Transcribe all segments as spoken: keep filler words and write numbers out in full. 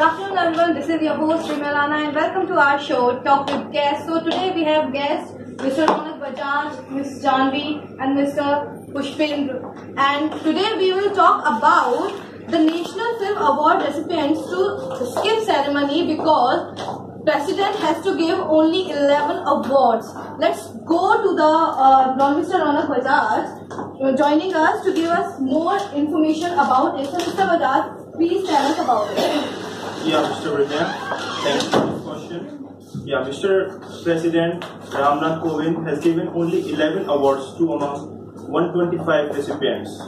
afternoon everyone, this is your host Rimelana and welcome to our show Talk with Guests. So today we have guests Mister Ronak Bajaj, Miss Janvi and Mister Pushpendra. And today we will talk about the National Film Award recipients to skip ceremony because President has to give only eleven awards. Let's go to the uh, Mister Ronak Bajaj joining us to give us more information about it. So Mister Bajaj, please tell us about it. Yeah, Mister Rimya, thanks for this question. Yeah, Mister President Ramnath Kovind has given only eleven awards to among one hundred twenty-five recipients.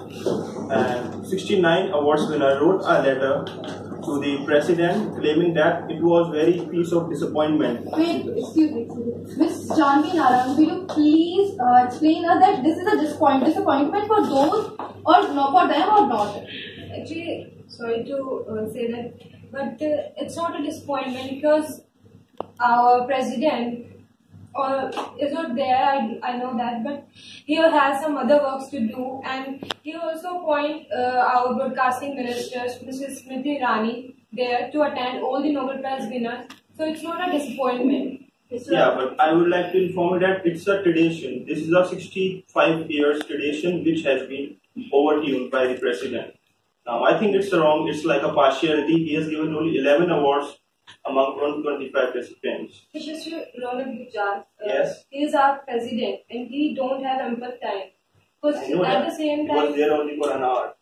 And sixty-nine awards winner wrote a letter to the President claiming that it was very piece of disappointment. Wait, excuse me. Miss Janvi Narang, will you please uh, explain us that this is a disappoint disappointment for those or not for them or not? Actually, sorry to uh, say that, but uh, it's not a disappointment because our president uh, is not there. I, I know that, but he has some other works to do, and he also appoint uh, our broadcasting ministers, Missus Smriti Irani, there to attend all the Nobel Prize winners. So it's not a disappointment. It's yeah, but I would like to inform you that it's a tradition. This is a sixty-five years tradition which has been overturned by the president. Now, I think it's wrong. It's like a partiality. He has given only eleven awards among one hundred twenty-five recipients. Mister Ronak Bajaj, uh, yes. He is our president and he don't have ample time. Because at that. the same He time, was there only for an hour.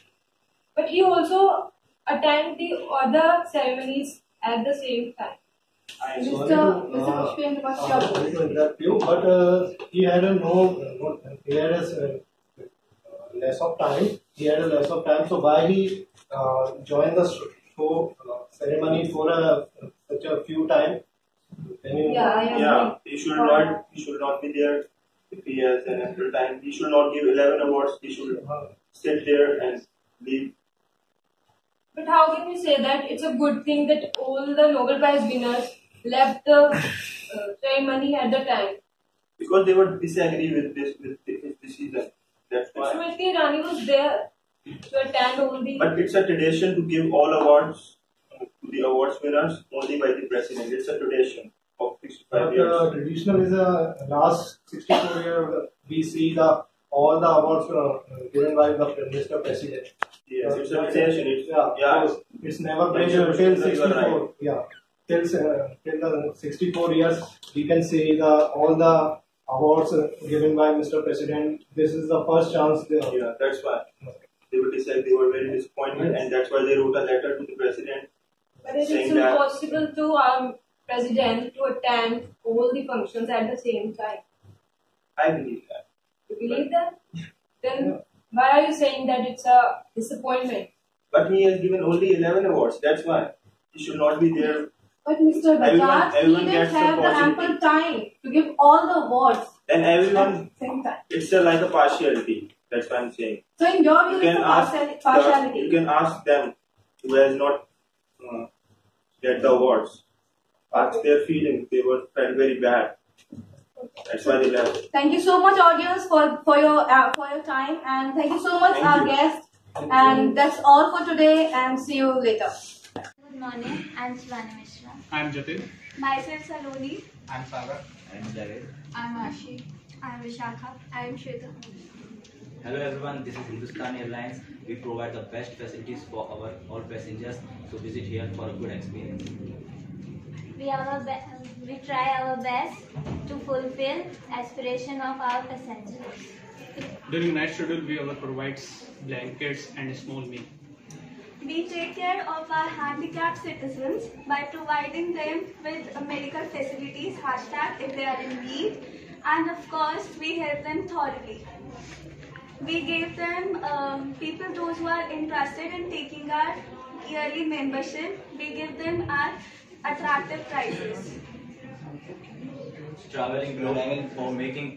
But he also attend the other ceremonies at the same time. I Mister sorry to, Mister uh, Pushpendra, what's uh, your sorry to interrupt you, but uh, he had a no, uh, he had a uh, less of time. He had a less of time, so why he uh, joined the show uh, ceremony for a such a few time? Can you? Yeah, I am. Yeah, he should not. He should not be there if he has an ample time. He should not give eleven awards. He should sit there and leave. But how can we say that it's a good thing that all the Nobel Prize winners left the uh, ceremony at the time? Because they were disagree with this with his decision. That's why. Smriti Irani was there to attend all the. But it's a tradition to give all awards to the awards winners only by the president. It's a tradition of sixty-five But years. uh, traditional is a last sixty-four year we see the all the awards uh, given by the Mister President. Yes, uh, it's a tradition. It's, yeah, yeah. It's never been Mister uh, till President, you are sixty-four. right. Yeah, till uh, till the sixty-four years we can see the all the awards uh, given by Mister President. This is the first chance. They, Yeah, that's why they were decided. They were very disappointed, Yes. and that's why they wrote a letter to the president. But it saying is that- impossible to our president to attend all the functions at the same time. I believe that. You believe that? Then why are you saying that it's a disappointment? But he has given only eleven awards. That's why he should not be there. But Mister Everyone- Bajaj, he everyone didn't gets have the opportunity. ample time to give all the awards Then at everyone, the same time. it's a, like a partiality. That's what I'm saying. So in your view, You it's can a ask partial- the, partiality. you can ask them who has not uh, get the awards. Ask their feelings. They were felt very bad. That's why they left. Thank you so much, audience, for for your uh, for your time, and thank you so much, Thank our you. guests. And that's all for today. And see you later. Good morning, I'm Shivani Mishra. I'm Jatin. Myself Saloni. I'm Sagar. I'm Javed. I'm Ashi. I'm Vishakha. I'm Shweta. Hello everyone, this is Hindustan Airlines. We provide the best facilities for our all passengers, so visit here for a good experience. We our be- we try our best to fulfill aspiration of our passengers. During night schedule, we also provides blankets and a small meal. We take care of our handicapped citizens by providing them with uh, medical facilities, hashtag if they are in need, and of course we help them thoroughly. We gave them um, people those who are interested in taking our yearly membership. We give them at attractive prices. Traveling globe for making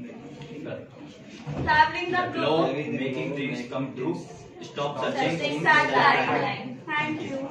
Traveling the globe, globe, making dreams come true. Stop searching searching. that lifeline. Thank you.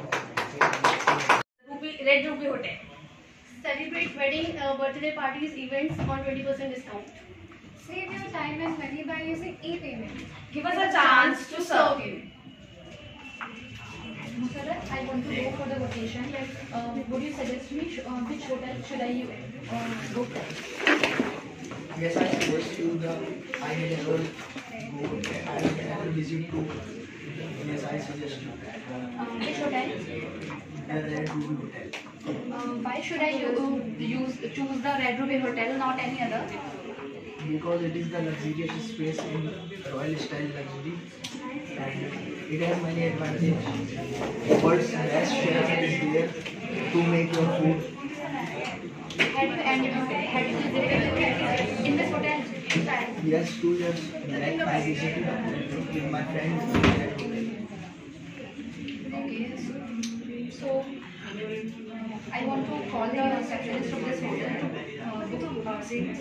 Ruby, Red Ruby Hotel. Celebrate wedding, uh, birthday parties, events on twenty percent discount. Save your time and money by using e-payment. Give us a chance to serve you. Musarrat, I want to go for the vacation. Like, uh, would you suggest me sh- uh, which hotel should I uh, go for? Yes, I suggest you the I will ever go I will ever visit to. Yes, I suggest you Uh, which hotel? the Red Ruby Hotel Uh, why should I u- use choose the Red Ruby Hotel, not any other? because it is the luxurious space in Royal Style Luxury and it has many advantages. World's best chef is there to make your food. Had you and had you visited in this hotel? Yes, two years back I visited with my friend to that hotel. Okay, so, so I want to call the receptionist of this hotel to uh, book uh, things.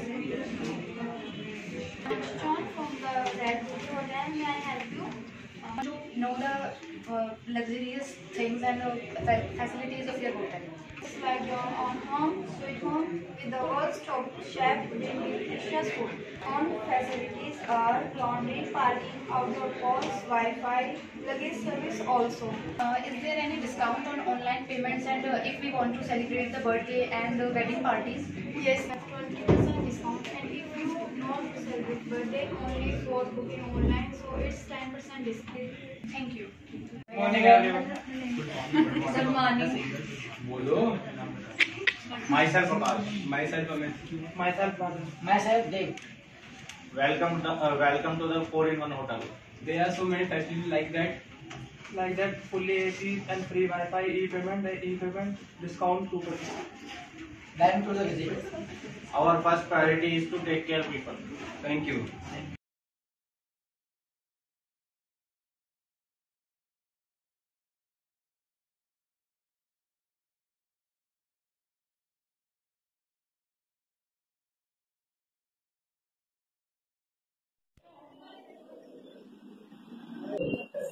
John from the Red Hotel. May I help you? Uh, to know the uh, luxurious things and uh, fa- facilities of your hotel. Like your own home, sweet home, with the world's top chef bringing delicious food. Own facilities are laundry, parking, outdoor pools, Wi-Fi, luggage service also. Uh, is there any discount on online payments and uh, if we want to celebrate the birthday and uh, wedding parties? Yes, ma'am, twenty percent discount. And if you not celebrate birthday, only for booking online, so it's ten percent discount. Thank you. Morning everyone. Good morning. Bolo. Myself Akash. Myself Amit. Myself Myself, Dave. Welcome to uh, welcome to the four in one hotel. There are so many facilities like that. Like that, fully A C and free Wi-Fi, e-payment, e-payment, discount two percent. Then to the visit. Our first priority is to take care of people. Thank you.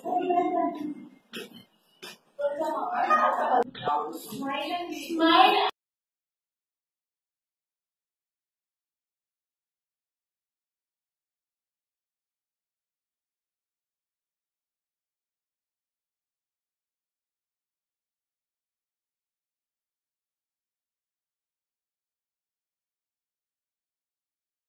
Smile.